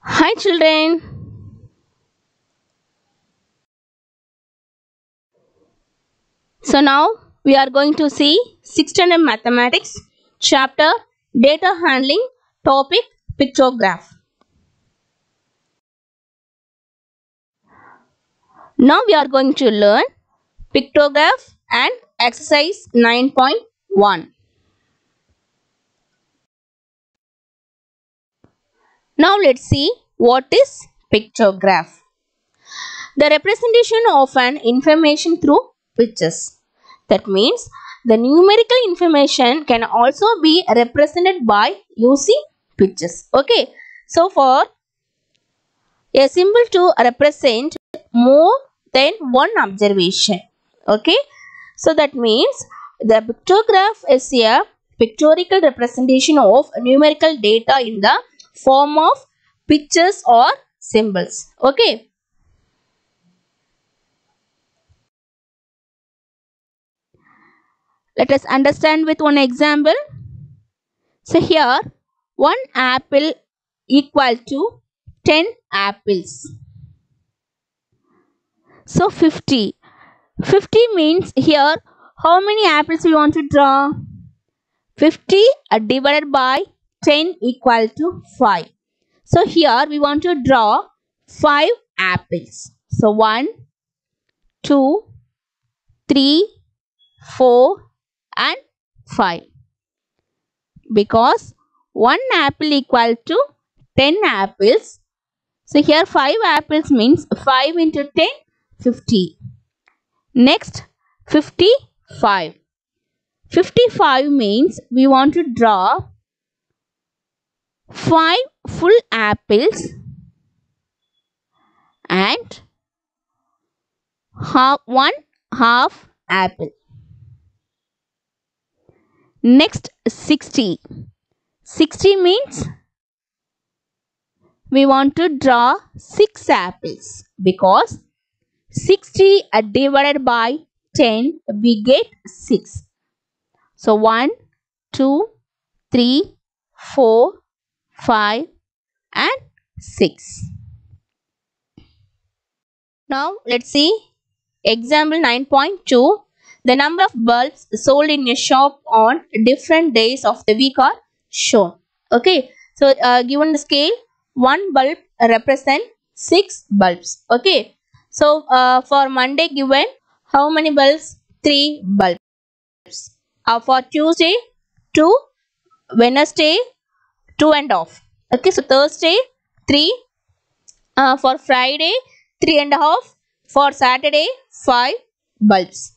Hi children. So now we are going to see 6th standard mathematics chapter data handling topic pictograph. Now we are going to learn pictograph and exercise 9.1. Now let's see what is pictograph. The representation of an information through pictures. That means the numerical information can also be represented by using pictures. Okay. So for a symbol to represent more than one observation. Okay. So that means the pictograph is a pictorial representation of numerical data in the form of pictures or symbols. Okay. Let us understand with one example. So here 1 apple equal to 10 apples. So 50. 50 means here how many apples we want to draw? 50 divided by 10 equal to 5. So here we want to draw 5 apples. So 1, 2, 3, 4 and 5. Because 1 apple equal to 10 apples. So here 5 apples means 5 into 10, 50. Next 55. 55 means we want to draw 5 full apples and one half apple. Next 60. 60 means we want to draw 6 apples because 60 divided by 10 we get 6. So 1, 2, 3, 4, 5 and 6. Now let's see example 9.2. The number of bulbs sold in a shop on different days of the week are shown. Okay. So given the scale, 1 bulb represent 6 bulbs. Okay. So for Monday given how many bulbs? 3 bulbs. For Tuesday 2, Wednesday 2.5. Okay. So Thursday 3. For Friday 3.5. For Saturday 5 bulbs.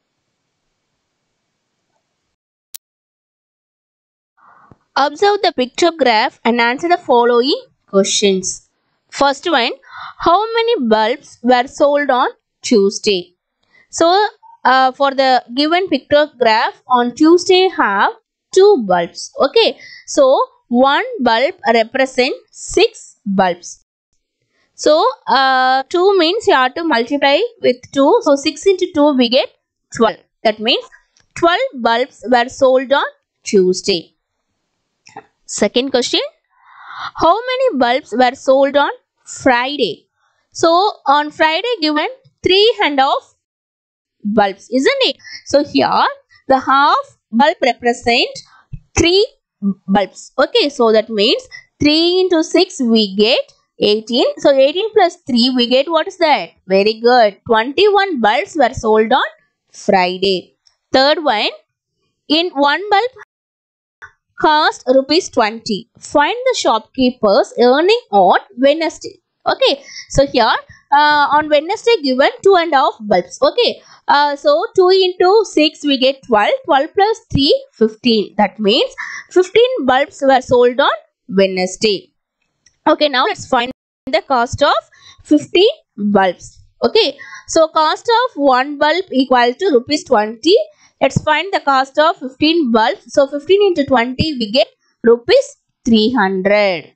Observe the pictograph and answer the following questions. First one, how many bulbs were sold on Tuesday? So, for the given pictograph on Tuesday have 2 bulbs. Okay. So, 1 bulb represent 6 bulbs. So, 2 means you have to multiply with 2. So, 6 into 2 we get 12. That means 12 bulbs were sold on Tuesday. Second question, how many bulbs were sold on Friday? So, on Friday given 3.5 bulbs, isn't it? So, here the half bulb represent 3 bulbs. Okay, so that means 3 into 6 we get 18. So, 18 plus 3 we get what is that? Very good. 21 bulbs were sold on Friday. Third one, in 1 bulb cost rupees 20. Find the shopkeeper's earning on Wednesday. Okay. So here on Wednesday given 2.5 bulbs. Okay. So 2 into 6 we get 12. 12 plus 3 15. That means 15 bulbs were sold on Wednesday. Okay. Now let's find the cost of 15 bulbs. Okay. So cost of 1 bulb equal to rupees 20. Let's find the cost of 15 bulbs. So 15 into 20 we get rupees 300.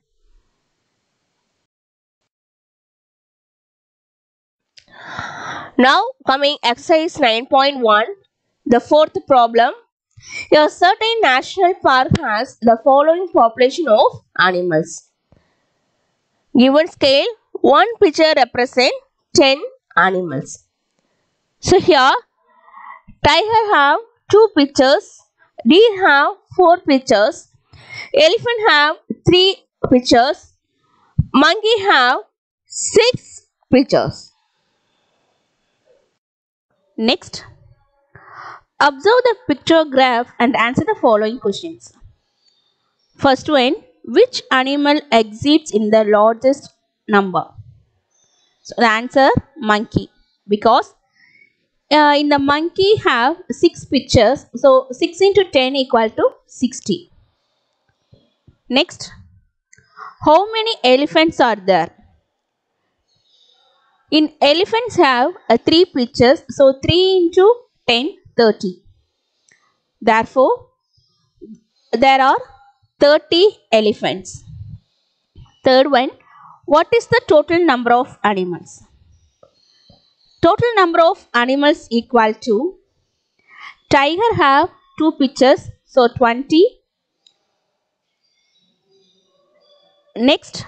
Now coming exercise 9.1. The fourth problem. A certain national park has the following population of animals. Given scale, one picture represents 10 animals. So here, tiger have 2 pictures, deer have 4 pictures, elephant have 3 pictures, monkey have 6 pictures. Next, observe the pictograph and answer the following questions. First one, which animal exists in the largest number? So the answer, monkey, because in the monkey have 6 pictures, so 6 into 10 equal to 60. Next, how many elephants are there? In elephants have 3 pictures, so 3 into 10, 30. Therefore, there are 30 elephants. Third one, what is the total number of animals? Total number of animals equal to, tiger have 2 pictures, so 20. Next,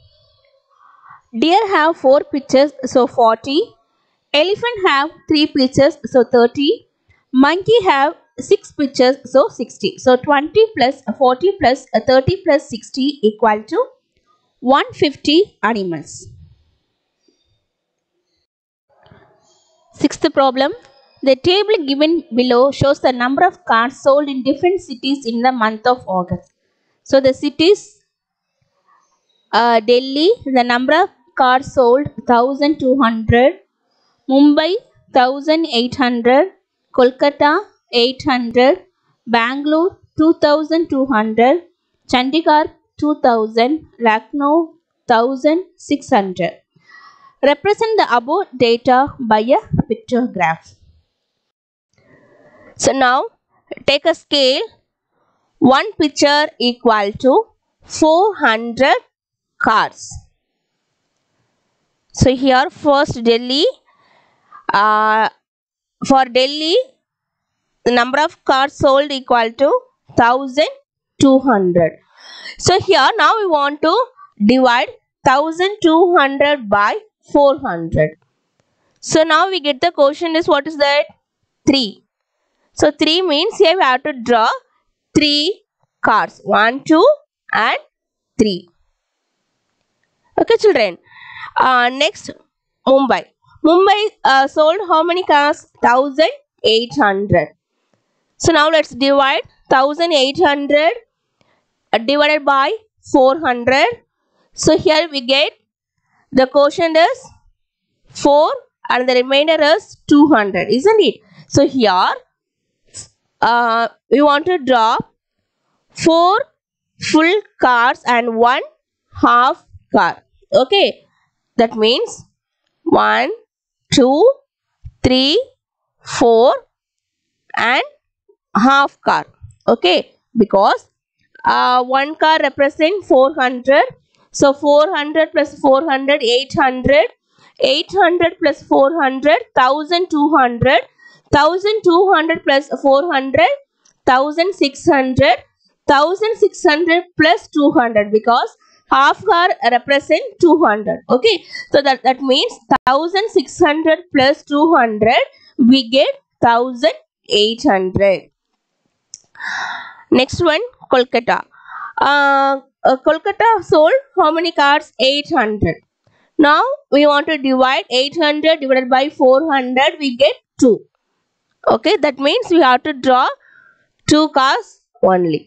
deer have 4 pictures, so 40. Elephant have 3 pictures, so 30. Monkey have 6 pictures, so 60. So 20 plus 40 plus 30 plus 60 equal to 150 animals. Sixth problem. The table given below shows the number of cars sold in different cities in the month of August. So the cities, Delhi, the number of cars sold 1200, Mumbai 1800, Kolkata 800, Bangalore 2200, Chandigarh 2000, Lucknow 1600. Represent the above data by a pictograph. So now take a scale. One picture equal to 400 cars. So here first Delhi. For Delhi, the number of cars sold equal to 1200. So here now we want to divide 1200 by 400. So now we get the quotient is, what is that? 3. So 3 means here we have to draw 3 cars. 1, 2 and 3. Okay children. Next, Mumbai. Mumbai sold how many cars? 1800. So now let's divide 1800 divided by 400. So here we get the quotient is 4 and the remainder is 200, isn't it? So here we want to draw 4 full cars and 1 half car. Okay, that means 1, 2, 3, 4 and half car. Okay, because 1 car represents 400. So 400 plus 400, 800. 800 plus 400, 1200. 1200 plus 400, 1600. 1600 plus 200, because half car represent 200. Okay, so that means 1600 plus 200 we get 1800. Next one, Kolkata. Kolkata sold how many cars? 800. Now we want to divide 800 divided by 400, we get 2. Okay, that means we have to draw 2 cars only.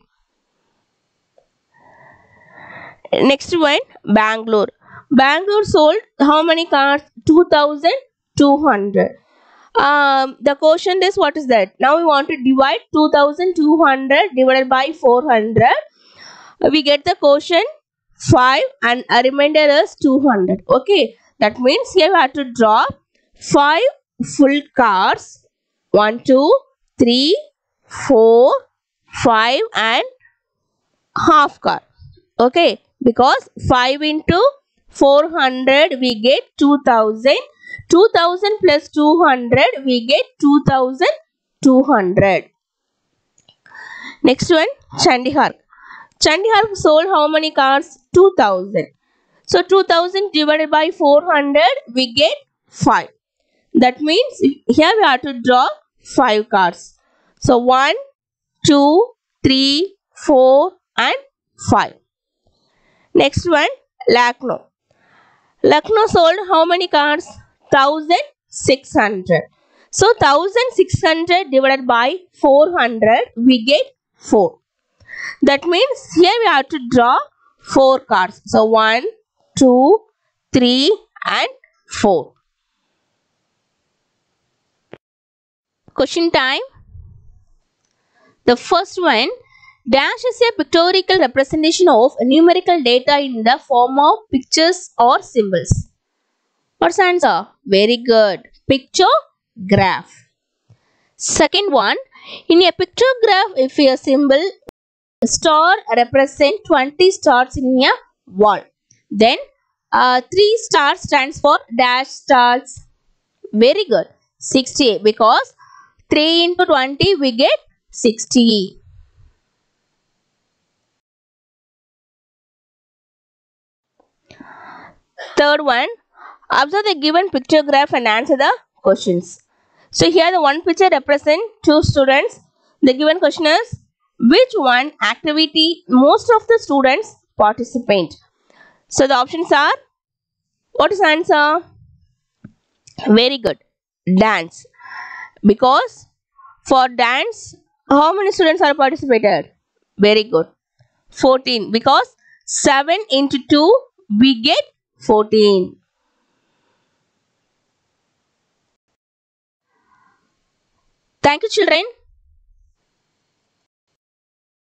Next one, Bangalore. Bangalore sold how many cars? 2200. The quotient is, what is that? Now we want to divide 2200 divided by 400. We get the quotient 5 and a remainder is 200. Okay, that means here we have to draw 5 full cars. 1, 2, 3, 4, 5 and half car. Okay, because 5 into 400 we get 2000. 2000 plus 200 we get 2200. Next one, Chandigarh. Chandigarh sold how many cars? 2000. So 2000 divided by 400, we get 5. That means here we have to draw 5 cards. So 1, 2, 3, 4 and 5. Next one, Lucknow. Lucknow sold how many cards? 1600. So 1600 divided by 400, we get 4. That means here we have to draw 4 cards. So 1, 2, 3 and 4. Question time. The first one, dash is a pictorial representation of numerical data in the form of pictures or symbols. What's the answer? Very good. Pictograph. Second one, in a pictograph, if a symbol star represent 20 stars in a wall, then 3 stars stands for dash stars. Very good. 60, because 3 into 20 we get 60. Third one, observe the given pictograph and answer the questions. So here the one picture represents 2 students. The given question is, which one activity most of the students participate? So the options are, what is the answer? Very good. Dance. Because for dance, how many students are participated? Very good. 14. Because 7 into 2, we get 14. Thank you, children.